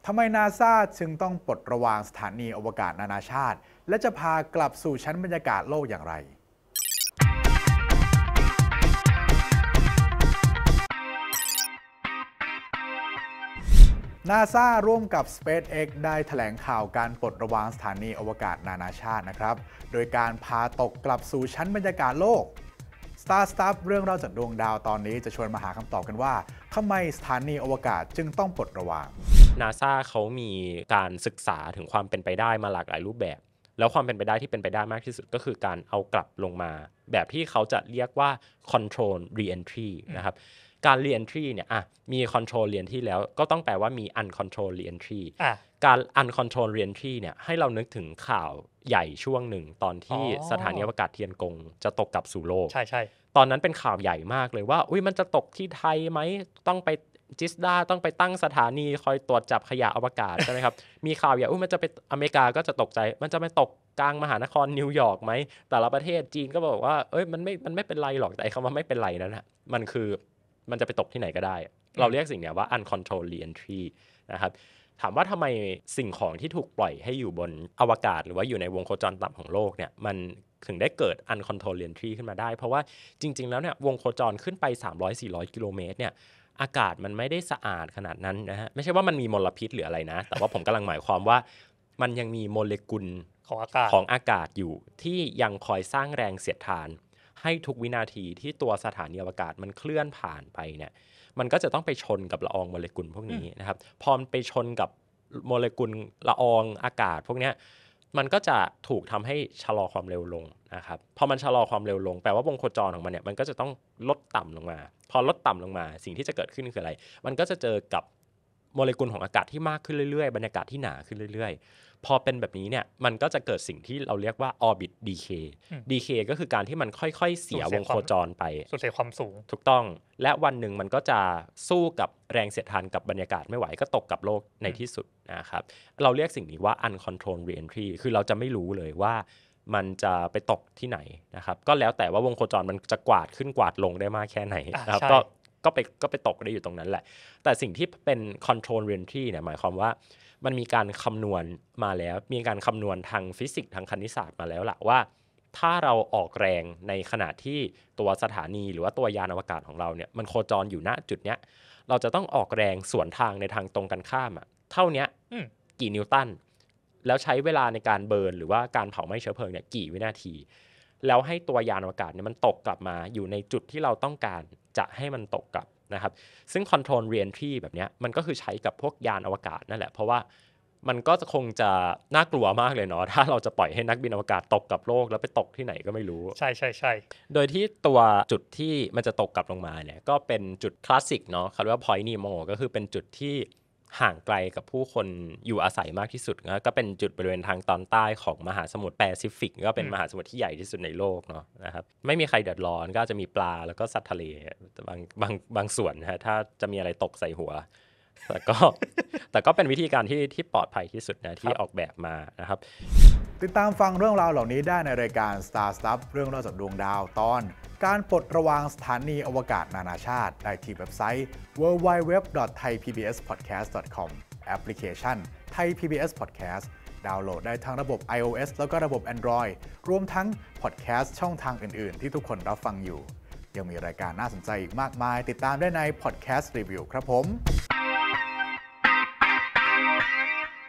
ทำไมนาซาจึงต้องปลดระวางสถานีอวกาศนานาชาติและจะพากลับสู่ชั้นบรรยากาศโลกอย่างไรนาซาร่วมกับ SpaceX ได้แถลงข่าวการปลดระวางสถานีอวกาศนานาชาตินะครับโดยการพาตกกลับสู่ชั้นบรรยากาศโลก Star Stuff เรื่องเล่าจากดวงดาวตอนนี้จะชวนมาหาคำตอบกันว่าทำไมสถานีอวกาศจึงต้องปลดระวาง NASA เขามีการศึกษาถึงความเป็นไปได้มาหลากหลายรูปแบบแล้วความเป็นไปได้ที่เป็นไปได้มากที่สุดก็คือการเอากลับลงมาแบบที่เขาจะเรียกว่า control re-entry นะครับการ re-entry เนี่ยมี control re-entry แล้วก็ต้องแปลว่ามี uncontrol re-entry การ uncontrol re-entry เนี่ยให้เรานึกถึงข่าวใหญ่ช่วงหนึ่งตอนที่สถานีอวกาศเทียนกงจะตกกลับสู่โลกใช่ตอนนั้นเป็นข่าวใหญ่มากเลยว่ามันจะตกที่ไทยไหมต้องไปจิสดาต้องไปตั้งสถานีคอยตรวจจับขยะอวกาศ ใช่ไหมครับ มีข่าวใหญ่มันจะไปอเมริกาก็จะตกใจมันจะไปตกกลางมหานครนิวยอร์กไหมแต่ละประเทศจีนก็บอกว่ามันไม่เป็นไรหรอกแต่คำว่าไม่เป็นไรนั้นมันคือมันจะไปตกที่ไหนก็ได้เราเรียกสิ่งนี้ว่า uncontrolled re-entry นะครับถามว่าทำไมสิ่งของที่ถูกปล่อยให้อยู่บนอวกาศหรือว่าอยู่ในวงโคจรต่ำของโลกเนี่ยมันถึงได้เกิด uncontrolled re-entry ขึ้นมาได้เพราะว่าจริงๆแล้วเนี่ยวงโคจรขึ้นไป 300-400 กิโลเมตรเนี่ยอากาศมันไม่ได้สะอาดขนาดนั้นนะฮะไม่ใช่ว่ามันมีมลพิษหรืออะไรนะแต่ว่าผมกำลังหมายความว่ามันยังมีโมเลกุลของอากาศอยู่ที่ยังคอยสร้างแรงเสียดทานให้ทุกวินาทีที่ตัวสถานีอวกาศมันเคลื่อนผ่านไปเนี่ยมันก็จะต้องไปชนกับละอองโมเลกุลพวกนี้นะครับพอไปชนกับโมเลกุลละอองอากาศพวกนี้มันก็จะถูกทำให้ชะลอความเร็วลงนะครับพอมันชะลอความเร็วลงแปลว่าวงโคจรของมันเนี่ยมันก็จะต้องลดต่ำลงมาพอลดต่ำลงมาสิ่งที่จะเกิดขึ้นคืออะไรมันก็จะเจอกับโมเลกุลของอากาศที่มากขึ้นเรื่อยๆบรรยากาศที่หนาขึ้นเรื่อยๆพอเป็นแบบนี้เนี่ยมันก็จะเกิดสิ่งที่เราเรียกว่า orbit decay ก็คือการที่มันค่อยๆเสียวงโคจรไปสูญเสียความสูงถูกต้องและวันหนึ่งมันก็จะสู้กับแรงเสียดทานกับบรรยากาศไม่ไหวก็ตกกับโลกในที่สุดนะครับเราเรียกสิ่งนี้ว่า uncontrolled re-entry คือเราจะไม่รู้เลยว่ามันจะไปตกที่ไหนนะครับก็แล้วแต่ว่าวงโคจรมันจะกวาดขึ้นกวาดลงได้มากแค่ไหนนะครับก็ไปตกได้อยู่ตรงนั้นแหละแต่สิ่งที่เป็น control re-entry เนี่ยหมายความว่ามันมีการคำนวณมาแล้วมีการคำนวณทางฟิสิกส์ทางคณิตศาสตร์มาแล้วล่ะว่าถ้าเราออกแรงในขณะที่ตัวสถานีหรือว่าตัวยานอวกาศของเราเนี่ยมันโคจรอยู่ณจุดเนี้ยเราจะต้องออกแรงสวนทางในทางตรงกันข้ามเท่านี้กี่นิวตันแล้วใช้เวลาในการเบิร์นหรือว่าการเผาไหม้เชื้อเพลิงเนี่ยกี่วินาทีแล้วให้ตัวยานอวกาศเนี่ยมันตกกลับมาอยู่ในจุดที่เราต้องการจะให้มันตกกลับนะครับซึ่ง control re-entry แบบนี้มันก็คือใช้กับพวกยานอวกาศนั่นแหละเพราะว่ามันก็คงจะน่ากลัวมากเลยเนาะถ้าเราจะปล่อยให้นักบินอวกาศตกกับโลกแล้วไปตกที่ไหนก็ไม่รู้ใช่โดยที่ตัวจุดที่มันจะตกกลับลงมาเนี่ยก็เป็นจุดคลาสสิกเนาะเขาเรียกว่า point Nemo ก็คือเป็นจุดที่ห่างไกลกับผู้คนอยู่อาศัยมากที่สุดนะก็เป็นจุดบริเวณทางตอนใต้ของมหาสมุทรแปซิฟิกก็เป็นมหาสมุทรที่ใหญ่ที่สุดในโลกเนาะนะครับไม่มีใครเดือดร้อนก็จะมีปลาแล้วก็สัตว์ทะเลบางส่วนนะฮะถ้าจะมีอะไรตกใส่หัวแต่ก็เป็นวิธีการที่ปลอดภัยที่สุดนะที่ออกแบบมานะครับติดตามฟังเรื่องราวเหล่านี้ได้ในรายการ Star Stuff เรื่องเล่าจากดวงดาวตอนการปลดระวางสถานีอวกาศนานาชาติได้ที่เว็บไซต์ www.thaipbspodcast.com แอปพลิเคชัน Thai PBS Podcast ดาวน์โหลดได้ทั้งระบบ iOS แล้วก็ระบบ Android รวมทั้ง Podcast ช่องทางอื่นๆที่ทุกคนรับฟังอยู่ยังมีรายการน่าสนใจอีกมากมายติดตามได้ใน Podcast Review ครับผม